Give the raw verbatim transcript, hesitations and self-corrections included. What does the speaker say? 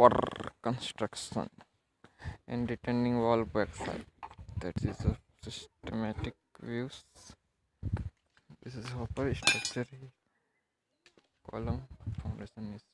for construction and returning wall backside. That is a systematic views. This is hopper structure column foundation is